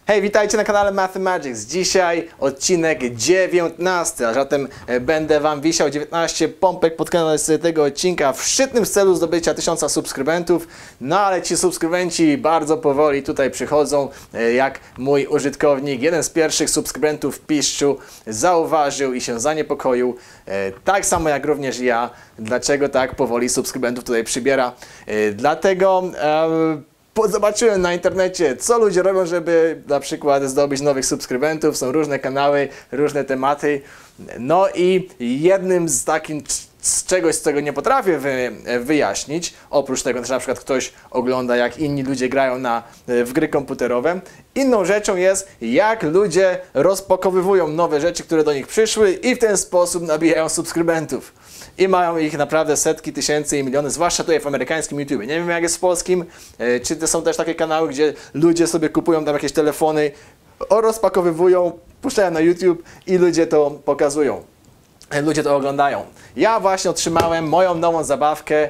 Hej, witajcie na kanale Mathemagics. Dzisiaj odcinek 19, a zatem będę Wam wisiał 19 pompek pod koniec tego odcinka w szczytnym celu zdobycia 1000 subskrybentów. No ale ci subskrybenci bardzo powoli tutaj przychodzą, jak mój użytkownik, jeden z pierwszych subskrybentów Piszczu, zauważył i się zaniepokoił, tak samo jak również ja, dlaczego tak powoli subskrybentów tutaj przybiera. Dlatego zobaczyłem na internecie, co ludzie robią, żeby na przykład zdobyć nowych subskrybentów. Są różne kanały, różne tematy. No i jednym z takich, z czegoś, czego nie potrafię wyjaśnić, oprócz tego, że na przykład ktoś ogląda, jak inni ludzie grają w gry komputerowe, inną rzeczą jest, jak ludzie rozpakowywują nowe rzeczy, które do nich przyszły i w ten sposób nabijają subskrybentów. I mają ich naprawdę setki tysięcy i miliony, zwłaszcza tutaj w amerykańskim YouTube. Nie wiem, jak jest w polskim, czy to są też takie kanały, gdzie ludzie sobie kupują tam jakieś telefony, rozpakowywują, puszczają na YouTube i ludzie to pokazują. Ludzie to oglądają. Ja właśnie otrzymałem moją nową zabawkę,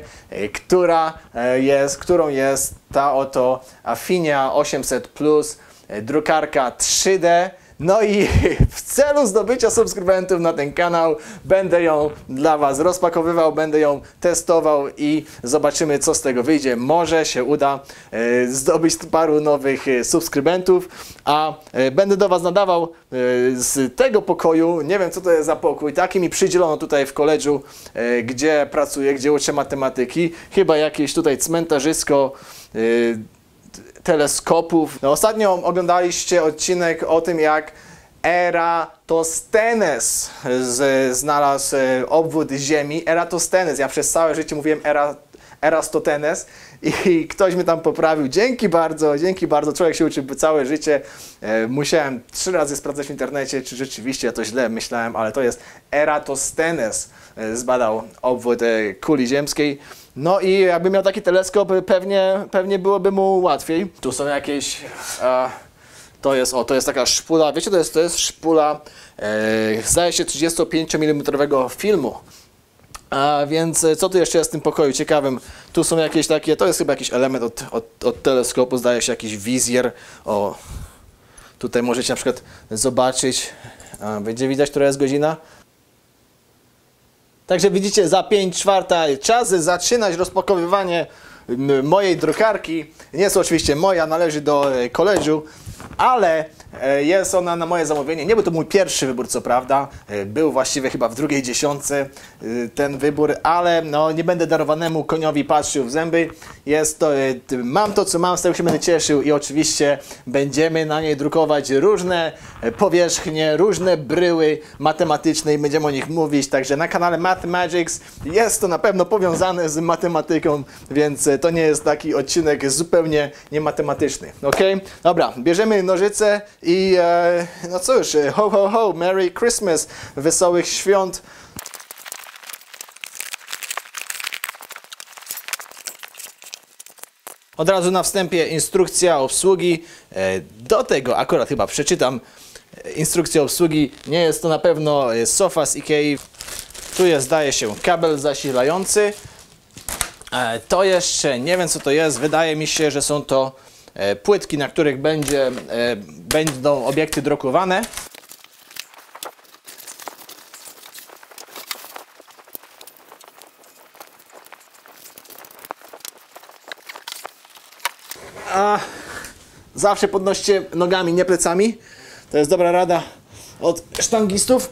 którą jest ta oto Affinia 800 Plus, drukarka 3D. No i w celu zdobycia subskrybentów na ten kanał będę ją dla Was rozpakowywał, będę ją testował i zobaczymy, co z tego wyjdzie. Może się uda zdobyć paru nowych subskrybentów, a będę do Was nadawał z tego pokoju. Nie wiem, co to jest za pokój. Taki mi przydzielono tutaj w koledżu, gdzie pracuję, gdzie uczę matematyki. Chyba jakieś tutaj cmentarzysko teleskopów. No, ostatnio oglądaliście odcinek o tym, jak Eratosthenes znalazł obwód Ziemi. Eratosthenes. Ja przez całe życie mówiłem Erastotenes i ktoś mnie tam poprawił. Dzięki bardzo, dzięki bardzo. Człowiek się uczy całe życie. Musiałem 3 razy sprawdzać w internecie, czy rzeczywiście ja to źle myślałem, ale to jest Eratosthenes. Zbadał obwód kuli ziemskiej. No i jakby miał taki teleskop, pewnie byłoby mu łatwiej. Tu są jakieś... to jest taka szpula. Wiecie, to jest szpula, zdaje się, 35 mm filmu. A więc co tu jeszcze jest w tym pokoju ciekawym? Tu są jakieś takie, to jest chyba jakiś element od teleskopu, zdaje się jakiś wizjer. O, tutaj możecie na przykład zobaczyć, będzie widać, która jest godzina. Także widzicie, za 5/4 czas zaczynać rozpakowywanie mojej drukarki. Nie jest oczywiście moja, należy do koledżu, ale jest ona na moje zamówienie. Nie był to mój pierwszy wybór, co prawda. Był właściwie chyba w drugiej dziesiątce ten wybór, ale no, nie będę darowanemu koniowi patrzył w zęby. Jest to, mam to, co mam, z tego się będę cieszył i oczywiście będziemy na niej drukować różne powierzchnie, różne bryły matematyczne i będziemy o nich mówić. Także na kanale Mathemagics jest to na pewno powiązane z matematyką, więc to nie jest taki odcinek zupełnie niematematyczny. Ok? Dobra, bierzemy nożyce i no cóż, ho ho ho, Merry Christmas, wesołych świąt. Od razu na wstępie instrukcja obsługi. Do tego akurat chyba przeczytam instrukcję obsługi. Nie jest to na pewno sofa z Ikei. Tu jest, zdaje się, kabel zasilający. To jeszcze nie wiem, co to jest. Wydaje mi się, że są to płytki, na których będą obiekty drukowane. Zawsze podnoście nogami, nie plecami. To jest dobra rada od sztangistów.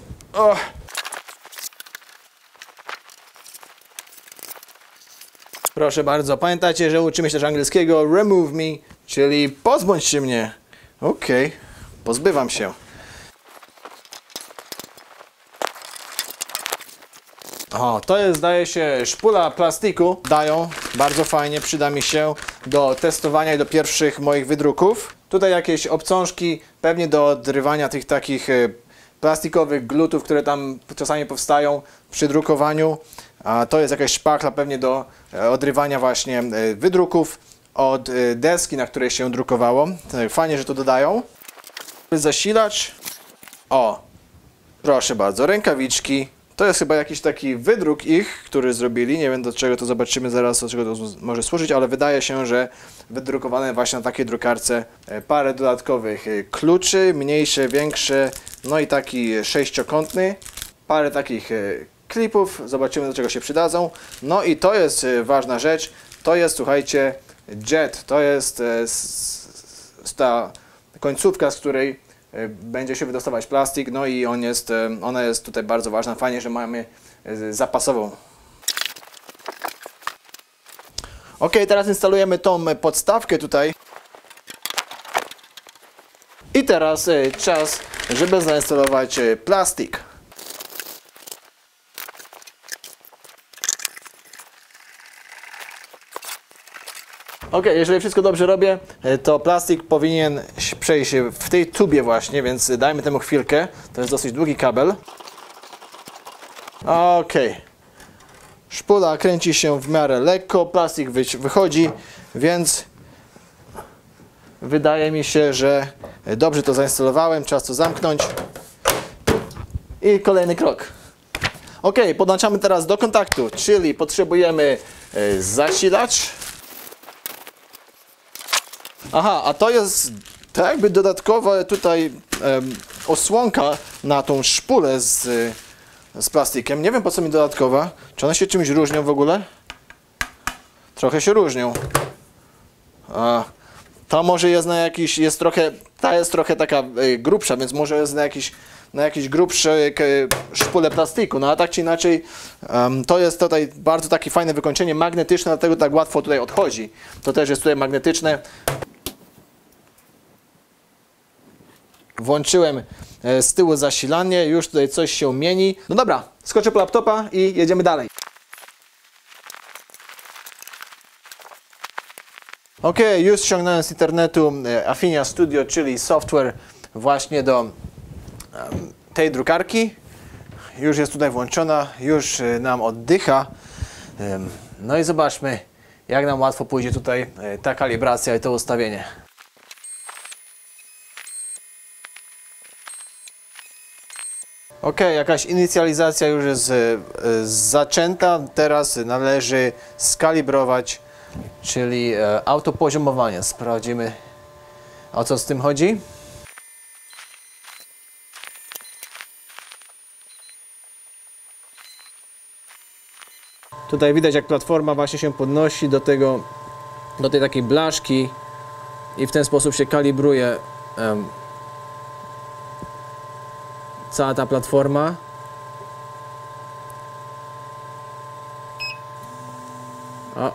Proszę bardzo, pamiętajcie, że uczymy się też angielskiego remove me, czyli pozbądź się mnie. Okej, pozbywam się. O, to jest, zdaje się, szpula plastiku. Dają, bardzo fajnie, przyda mi się do testowania i do pierwszych moich wydruków. Tutaj jakieś obcążki, pewnie do odrywania tych takich plastikowych glutów, które tam czasami powstają przy drukowaniu. A to jest jakaś szpachla pewnie do odrywania właśnie wydruków od deski, na której się drukowało. Fajnie, że to dodają. Zasilacz. O, proszę bardzo, rękawiczki, To jest chyba jakiś taki wydruk ich, który zrobili. Nie wiem do czego to zobaczymy zaraz, do czego to może służyć, ale wydaje się, że wydrukowane właśnie na takiej drukarce parę dodatkowych kluczy, mniejsze, większe, no i taki sześciokątny, parę takich klipów, zobaczymy do czego się przydadzą. No i to jest ważna rzecz, to jest, słuchajcie, jet, to jest ta końcówka, z której będzie się wydostawać plastik, no i ona jest tutaj bardzo ważna. Fajnie, że mamy zapasową. Ok, teraz instalujemy tą podstawkę tutaj. I teraz czas, żeby zainstalować plastik. Ok, jeżeli wszystko dobrze robię, to plastik powinien przejść w tej tubie właśnie, więc dajmy temu chwilkę. To jest dosyć długi kabel. Ok. Szpula kręci się w miarę lekko, plastik wychodzi, więc wydaje mi się, że dobrze to zainstalowałem. Czas to zamknąć. I kolejny krok. Ok, podłączamy teraz do kontaktu, czyli potrzebujemy zasilacz. Aha, a to jest tak jakby dodatkowa tutaj osłonka na tą szpulę z plastikiem. Nie wiem po co mi dodatkowa. Czy one się czymś różnią w ogóle? Trochę się różnią. Ta może jest na jakiś, ta jest trochę taka grubsza, więc może jest na jakiś grubsze szpule plastiku. No a tak czy inaczej to jest tutaj bardzo takie fajne wykończenie magnetyczne, dlatego tak łatwo tutaj odchodzi. To też jest tutaj magnetyczne. Włączyłem z tyłu zasilanie, już tutaj coś się mieni. No dobra, skoczę po laptopa i jedziemy dalej. Ok, już ściągnąłem z internetu Affinia Studio, czyli software właśnie do tej drukarki. Już jest tutaj włączona, już nam oddycha. No i zobaczmy, jak nam łatwo pójdzie tutaj ta kalibracja i to ustawienie. Ok, jakaś inicjalizacja już jest zaczęta. Teraz należy skalibrować, czyli autopoziomowanie. Sprawdzimy, o co z tym chodzi. Tutaj widać, jak platforma właśnie się podnosi do tej takiej blaszki i w ten sposób się kalibruje cała ta platforma. O.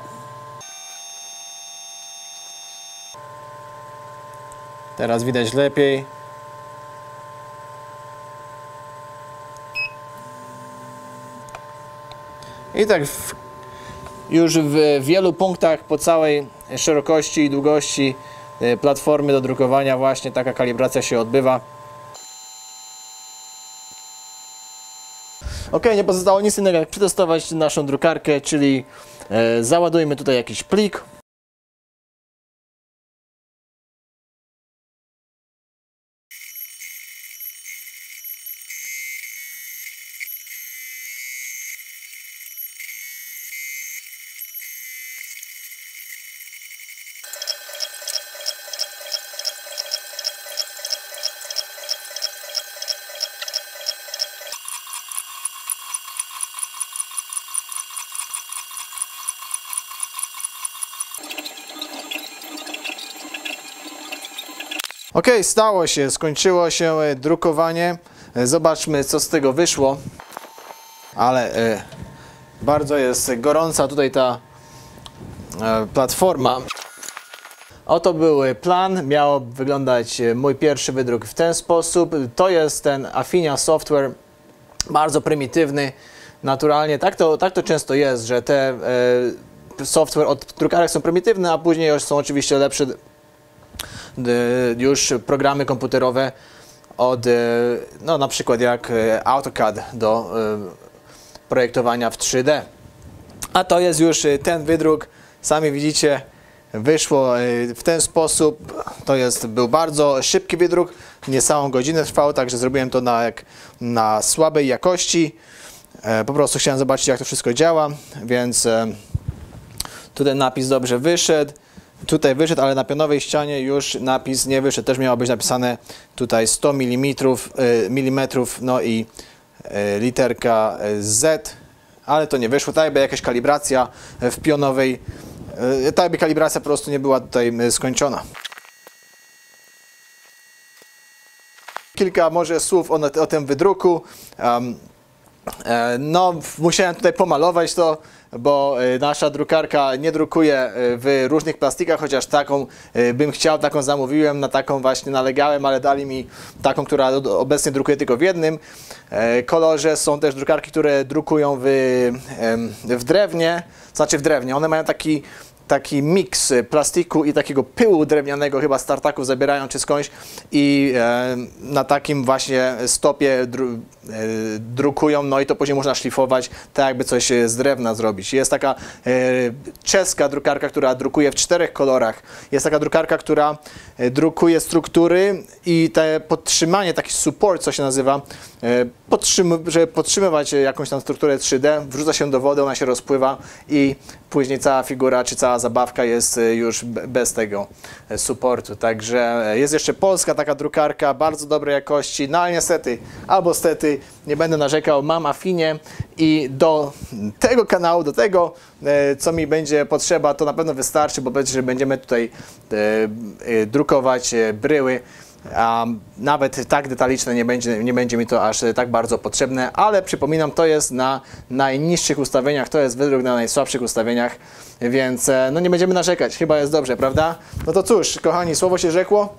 Teraz widać lepiej. I tak już w wielu punktach po całej szerokości i długości platformy do drukowania właśnie taka kalibracja się odbywa. Ok, nie pozostało nic innego jak przetestować naszą drukarkę, czyli załadujmy tutaj jakiś plik. Ok, stało się, skończyło się drukowanie. Zobaczmy, co z tego wyszło. Ale bardzo jest gorąca tutaj ta platforma. Oto był plan. Miał wyglądać mój pierwszy wydruk w ten sposób. To jest ten Affinia Software, bardzo prymitywny. Naturalnie tak to często jest, że te software od drukarek są prymitywne, a później już są oczywiście lepsze już programy komputerowe od, no na przykład jak AutoCAD do projektowania w 3D. A to jest już ten wydruk, sami widzicie, wyszło w ten sposób. Był bardzo szybki wydruk, niecałą godzinę trwał, także zrobiłem to na słabej jakości. Po prostu chciałem zobaczyć, jak to wszystko działa, więc tutaj napis dobrze wyszedł. Tutaj wyszedł, ale na pionowej ścianie już napis nie wyszedł. Też miało być napisane tutaj 100 mm, no i literka Z, ale to nie wyszło. Tak jakby jakaś kalibracja w pionowej, tak jakby kalibracja po prostu nie była tutaj skończona. Kilka może słów o tym wydruku. No, musiałem tutaj pomalować to, bo nasza drukarka nie drukuje w różnych plastikach, chociaż taką bym chciał, taką zamówiłem, na taką właśnie nalegałem, ale dali mi taką, która obecnie drukuje tylko w jednym kolorze. Są też drukarki, które drukują w drewnie, znaczy w drewnie. One mają taki miks plastiku i takiego pyłu drewnianego, chyba z tartaków zabierają czy skądś, i na takim właśnie stopie drukują, no i to później można szlifować, tak jakby coś z drewna zrobić. Jest taka czeska drukarka, która drukuje w 4 kolorach. Jest taka drukarka, która drukuje struktury i te podtrzymanie, taki support, co się nazywa, żeby podtrzymywać jakąś tam strukturę 3D, wrzuca się do wody, ona się rozpływa i później cała figura czy cała zabawka jest już bez tego supportu. Także jest jeszcze polska taka drukarka, bardzo dobrej jakości, no ale niestety, albo stety, nie będę narzekał, mam Affinie i do tego kanału, do tego, co mi będzie potrzeba, to na pewno wystarczy, bo będziemy tutaj drukować bryły. A nawet tak detaliczne nie będzie mi to aż tak bardzo potrzebne, ale przypominam, to jest na najniższych ustawieniach, to jest wydruk na najsłabszych ustawieniach, więc no nie będziemy narzekać, chyba jest dobrze, prawda? No to cóż, kochani, słowo się rzekło,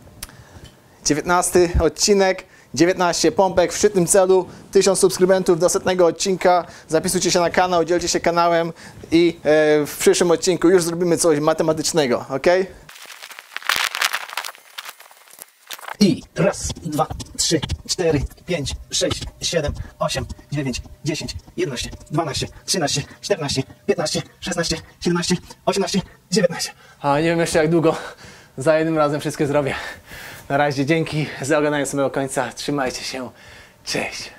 19 odcinek, 19 pompek w szczytnym celu, 1000 subskrybentów do 100 odcinka. Zapisujcie się na kanał, dzielcie się kanałem i w przyszłym odcinku już zrobimy coś matematycznego, ok? I raz, 2, 3, 4, 5, 6, 7, 8, 9, 10, 11, 12, 13, 14, 15, 16, 17, 18, 19. A nie wiem jeszcze jak długo za jednym razem wszystkie zrobię. Na razie dzięki za oglądanie samego końca. Trzymajcie się. Cześć.